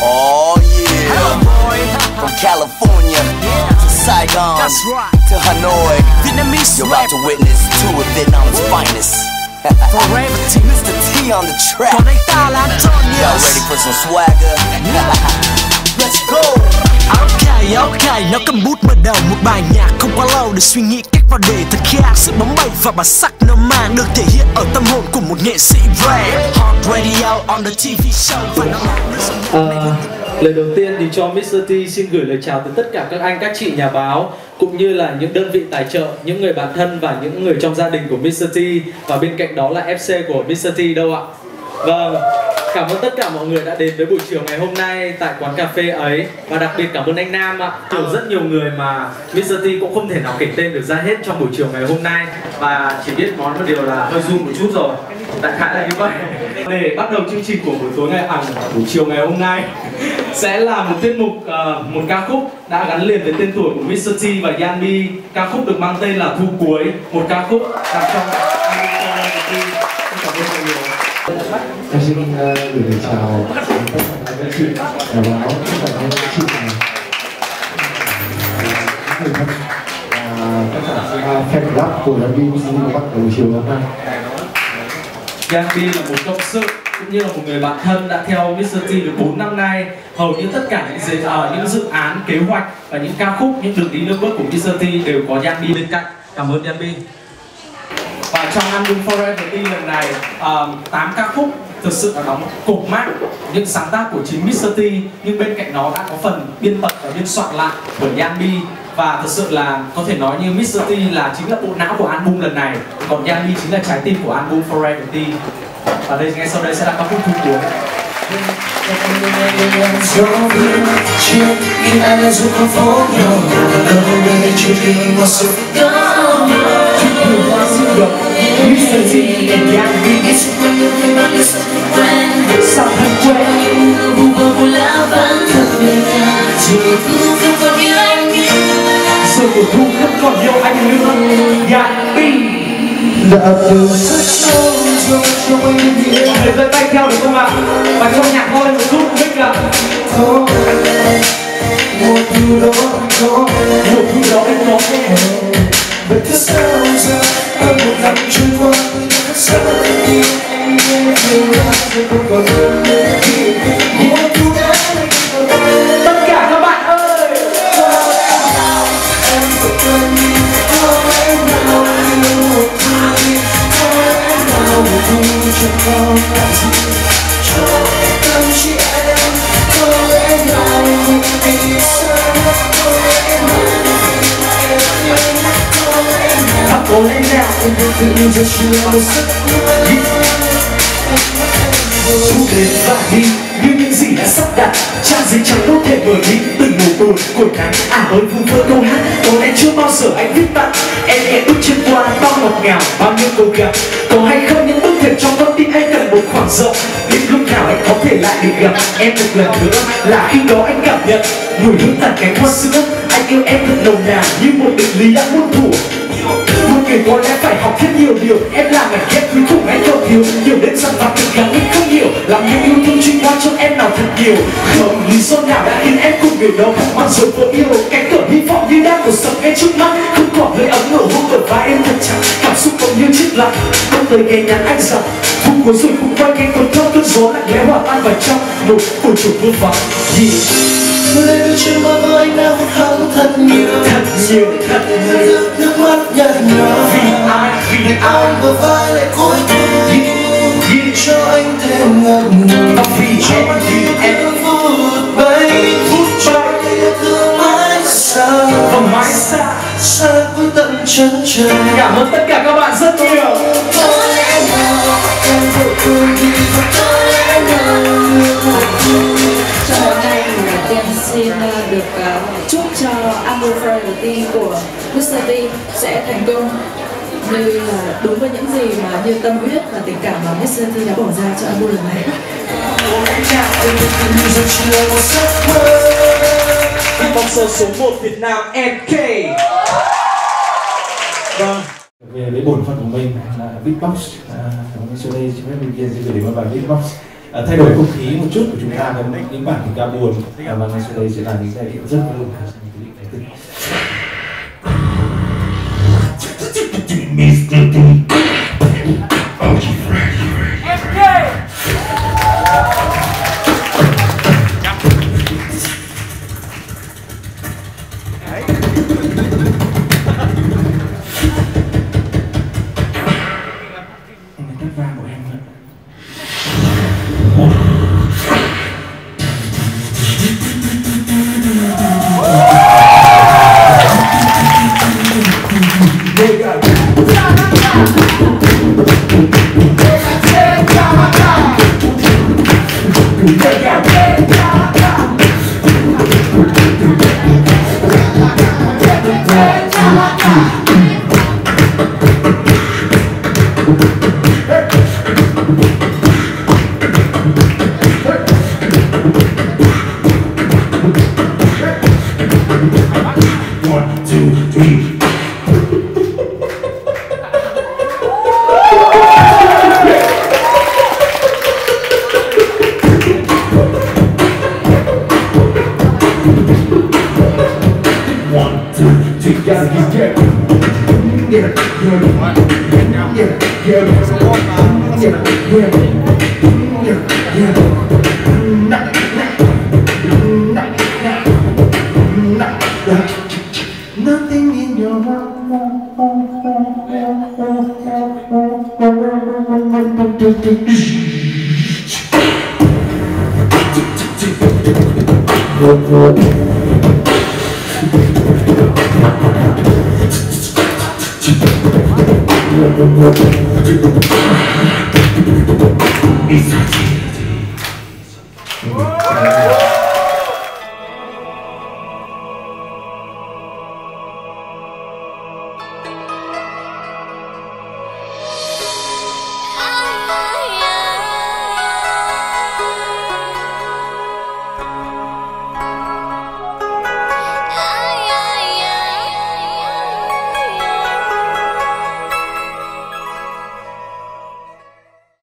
Oh yeah. Hello boy. From California to Saigon to Hanoi, Vietnamese you're about to witness two of Vietnam's finest. Forever T. Mr. T on the track. Còn anh ta là Antonius. Y'all ready for some swagger? Let's go. Ok, nó cầm bút mở đầu một bài nhạc không quá lâu để suy nghĩ cách vào đề thật khác. Sự bóng bẩy và bản sắc nó mang được thể hiện ở tâm hồn của một nghệ sĩ rap. Hot radio on the TV show và nó mang lời đầu tiên thì cho Mr. T xin gửi lời chào tới tất cả các anh, các chị nhà báo, cũng như là những đơn vị tài trợ, những người bạn thân và những người trong gia đình của Mr. T. Và bên cạnh đó là FC của Mr. T đâu ạ. Vâng, cảm ơn tất cả mọi người đã đến với buổi chiều ngày hôm nay tại quán cà phê ấy. Và đặc biệt cảm ơn anh Nam ạ. Rất nhiều người mà Mr. T cũng không thể nào kể tên được ra hết trong buổi chiều ngày hôm nay. Và chỉ biết nói một điều là hơi run một chút rồi. Đại khái là như vậy. Để bắt đầu chương trình của buổi tối ngày buổi chiều ngày hôm nay sẽ là một tiết mục, một ca khúc đã gắn liền với tên tuổi của Mr. T và Yanbi. Ca khúc được mang tên là Thu Cuối, một ca khúc nằm trong cảm ơn mọi người. Em xin gửi lời chào tất cả các chị nhà báo, tất cả các chị người thân và tất cả fan rap của Yanbi bắt đầu chiều hôm nay. Yanbi là một cộng sự cũng như là một người bạn thân đã theo Mr. T được 4 năm nay. Hầu như tất cả những dự án, kế hoạch và những ca khúc, những đường đi nước bước của Mr. T đều có Yanbi bên cạnh. Cảm ơn Yanbi. Và trong album Forever T lần này, 8 ca khúc thực sự là đóng cột mác những sáng tác của chính Mr. T, nhưng bên cạnh đó đã có phần biên tập và biên soạn lại của Yanbi. Và thực sự là có thể nói như Mr. T là chính là bộ não của album lần này, còn Yanbi chính là trái tim của album Forever T. Và đây ngay sau đây sẽ là ca khúc Thu Cuối. Mr. T and Yanbi sao thân quen giờ của Thu không còn yêu anh nữa. Yanbi đã từ rất lâu rồi trong anh biết mọi người giơ tay theo được không ạ? Và cho nhạc to lên một chút mic ạ. có một thứ đó anh có nghe. vậy thế sao giờ hơn một năm trôi qua sao đi anh nghe nhiều lắm rồi không còn nhớ một thứ đó Tất cả các bạn ơi, em vẫn cần có em nào yêu một thứ có em nào một thứ chẳng còn là gì cho tâm trí em có em nào một vì sao có em nào cố lên nào. tự giờ chưa một giấc mơ Thu đến và đi như những gì đã sắp đặt, trang giấy trắng đốt thể vờ đi từng mùa buồn cổi nắng. Ơi vu vơ câu hát có lẽ chưa bao giờ anh viết tặng em bước chân qua bao ngọt ngào, bao nhiêu câu gặp. Có hay không những bức thềm trong con tim anh cần một khoảng rộng, biết lúc nào anh có thể lại được gặp em một lần nữa, là khi đó anh cảm nhận mùi hương tàn cánh hoa sữa. Anh yêu em thật nồng nàn như một định lý đã muôn thuở. Một người có lẽ phải học rất nhiều điều, em là mảnh ghép cuối cùng anh không thiếu. Nhiều đến rằng và tự gắng anh không hiểu, làm những yêu thương truy qua cho em nào thật nhiều. Không lý do nào đã khiến em cùng người đó mặc rồi vợ yêu. Cánh cửa hy vọng như đang đổ sập ngay trước mắt, không còn hơi ấm nở hôn ở vai em thật chặt. Cảm xúc còn như chiếc lặng, không tới nghe nhắn anh rằng phút cuối rồi cũng quay cánh cuốn theo cơn gió lạnh lẽo hòa tan vào trong một buổi chiều vô vọng. Lên trên mơ với anh đã hút hẫng thật nhiều nước mắt nhạt nhòa vì ai bờ vai lại cối thôi cho anh thêm ngập ngừng vì em vụt bay yêu thương mãi xa xa với tận chân trời. Cảm ơn tất cả các bạn rất nhiều. Có lẽ nào em vội cười vì có lẽ nào Hôm nay em xin được chúc cho album Forever T của Mr. T sẽ thành công như là đúng với những gì mà như tâm huyết và tình cảm mà Mr. T đã bỏ ra cho album lần này. Beatboxer số 1 Việt Nam MK. Vâng, về với bổn phận của mình là beatbox. Sau đây chúng em sẽ gửi đến một bài beatbox thay đổi không khí một chút của chúng ta với những bản tình ca buồn, và ngay sau đây sẽ là những giai điệu rất vui. Mr. D. Nothing in your heart.